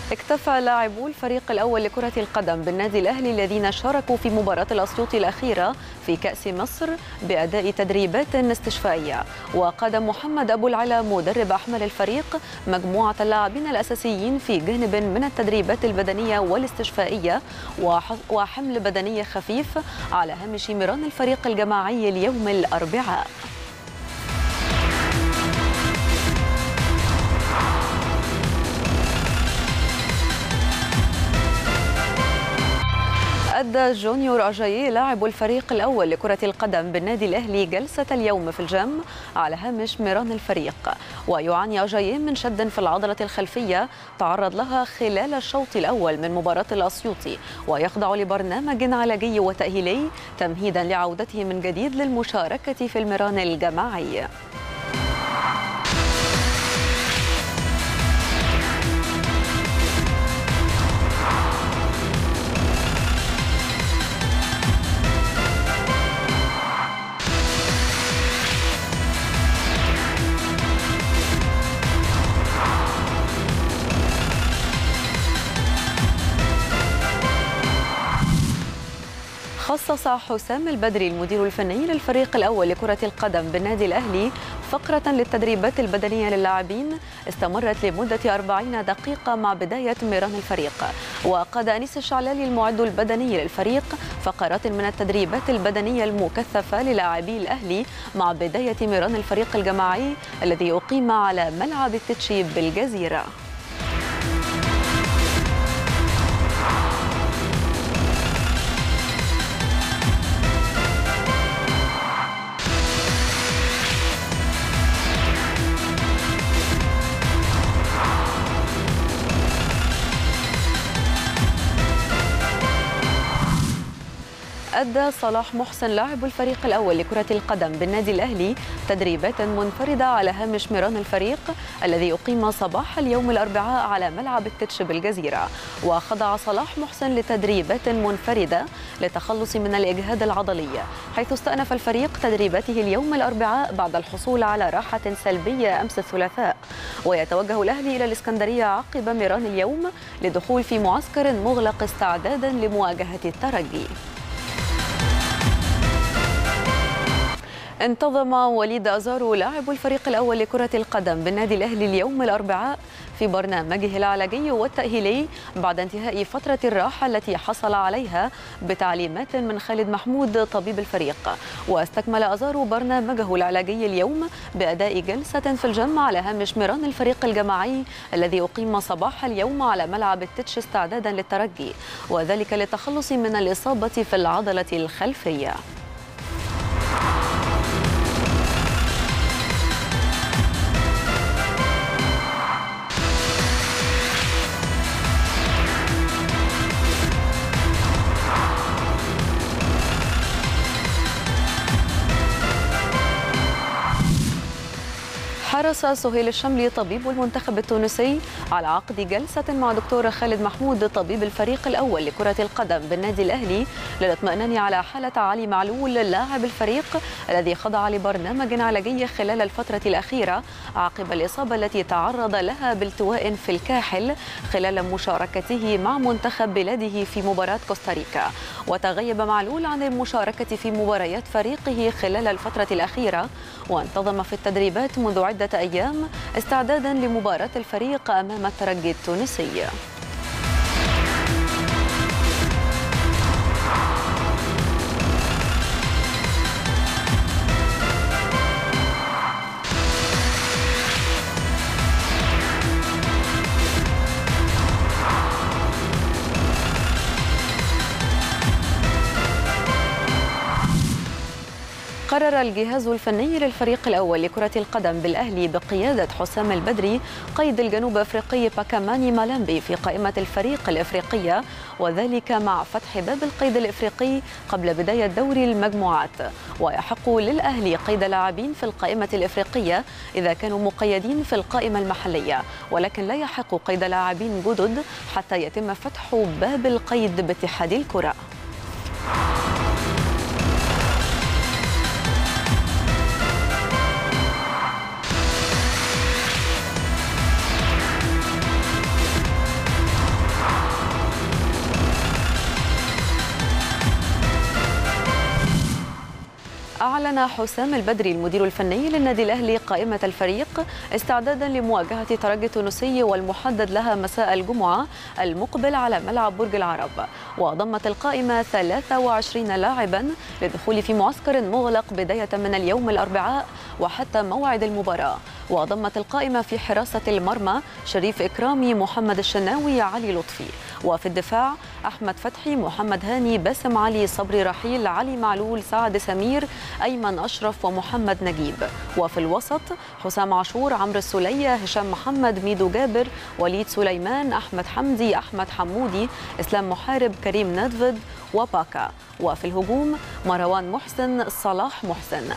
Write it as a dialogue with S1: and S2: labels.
S1: اكتفى لاعبو الفريق الأول لكرة القدم بالنادي الأهلي الذين شاركوا في مباراة الأسيوطي الأخيرة في كأس مصر بأداء تدريبات استشفائية. وقاد محمد أبو العلا مدرب أحمال الفريق مجموعة اللاعبين الأساسيين في جانب من التدريبات البدنية والاستشفائية وحمل بدني خفيف على هامش مران الفريق الجماعي اليوم الأربعاء. أدى جونيور أجاييه لاعب الفريق الأول لكرة القدم بالنادي الأهلي جلسة اليوم في الجيم على هامش مران الفريق. ويعاني أجاييه من شد في العضلة الخلفية تعرض لها خلال الشوط الأول من مباراة الأسيوطي، ويخضع لبرنامج علاجي وتأهيلي تمهيدا لعودته من جديد للمشاركة في المران الجماعي. خصص حسام البدري المدير الفني للفريق الأول لكرة القدم بالنادي الأهلي فقرة للتدريبات البدنية للاعبين استمرت لمدة 40 دقيقة مع بداية مران الفريق. وقاد أنيس الشعلالي المعد البدني للفريق فقرات من التدريبات البدنية المكثفة للاعبي الأهلي مع بداية مران الفريق الجماعي الذي أقيم على ملعب التتشي بالجزيرة. أدى صلاح محسن لاعب الفريق الأول لكرة القدم بالنادي الأهلي تدريبات منفردة على هامش مران الفريق الذي أقيم صباح اليوم الأربعاء على ملعب التتش بالجزيرة. وخضع صلاح محسن لتدريبات منفردة للتخلص من الإجهاد العضلي، حيث استأنف الفريق تدريباته اليوم الأربعاء بعد الحصول على راحة سلبية أمس الثلاثاء. ويتوجه الأهلي إلى الإسكندرية عقب مران اليوم لدخول في معسكر مغلق استعدادا لمواجهة الترجي. انتظم وليد أزارو لاعب الفريق الأول لكرة القدم بالنادي الأهلي اليوم الأربعاء في برنامجه العلاجي والتأهيلي بعد انتهاء فترة الراحة التي حصل عليها بتعليمات من خالد محمود طبيب الفريق. واستكمل أزارو برنامجه العلاجي اليوم بأداء جلسة في الجيم على هامش مران الفريق الجماعي الذي أقيم صباح اليوم على ملعب التتش استعدادا للترجي، وذلك للتخلص من الإصابة في العضلة الخلفية. حرص سهيل الشملي طبيب المنتخب التونسي على عقد جلسة مع دكتور خالد محمود طبيب الفريق الأول لكرة القدم بالنادي الأهلي للاطمئنان على حالة علي معلول لاعب الفريق الذي خضع لبرنامج علاجي خلال الفترة الأخيرة عقب الإصابة التي تعرض لها بالتواء في الكاحل خلال مشاركته مع منتخب بلاده في مباراة كوستاريكا. وتغيب معلول عن المشاركة في مباريات فريقه خلال الفترة الأخيرة، وانتظم في التدريبات منذ عدة أيام استعدادا لمباراة الفريق أمام الترجي التونسي. قرر الجهاز الفني للفريق الأول لكرة القدم بالأهلي بقيادة حسام البدري قيد الجنوب أفريقي باكاماني مالامبي في قائمة الفريق الإفريقية، وذلك مع فتح باب القيد الإفريقي قبل بداية دوري المجموعات. ويحق للأهلي قيد لاعبين في القائمة الإفريقية إذا كانوا مقيدين في القائمة المحلية، ولكن لا يحق قيد لاعبين جدد حتى يتم فتح باب القيد باتحاد الكرة. أعلن حسام البدري المدير الفني للنادي الأهلي قائمة الفريق استعدادا لمواجهة ترجي التونسي والمحدد لها مساء الجمعة المقبل على ملعب برج العرب. وضمت القائمة 23 لاعبا للدخول في معسكر مغلق بداية من اليوم الأربعاء وحتى موعد المباراة. وضمت القائمة في حراسة المرمى شريف إكرامي، محمد الشناوي، علي لطفي. وفي الدفاع أحمد فتحي، محمد هاني، باسم علي، صبري رحيل، علي معلول، سعد سمير، أيمن أشرف ومحمد نجيب. وفي الوسط حسام عاشور، عمرو السولية، هشام محمد، ميدو جابر، وليد سليمان، أحمد حمدي، أحمد حمودي، إسلام محارب، كريم ندفد وباكا. وفي الهجوم مروان محسن، صلاح محسن.